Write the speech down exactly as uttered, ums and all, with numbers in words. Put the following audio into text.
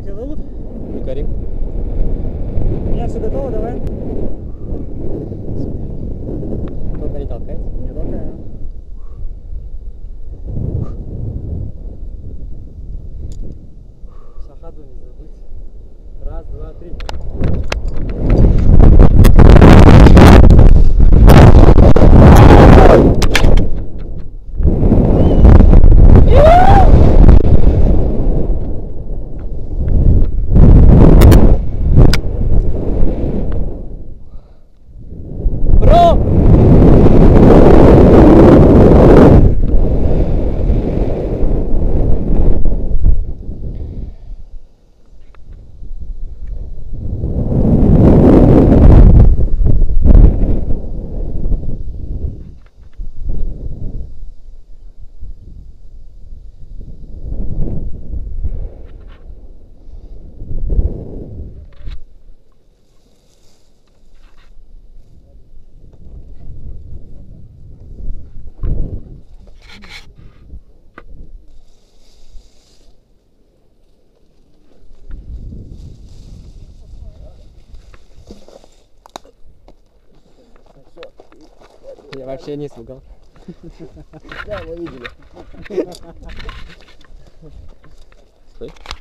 тебя зовут? Карим. У меня все готово, давай. Только не толкай. Не толкаю. Шахаду не забыть. Раз, два, три. Я вообще не испугал. Да, мы видели. Стой.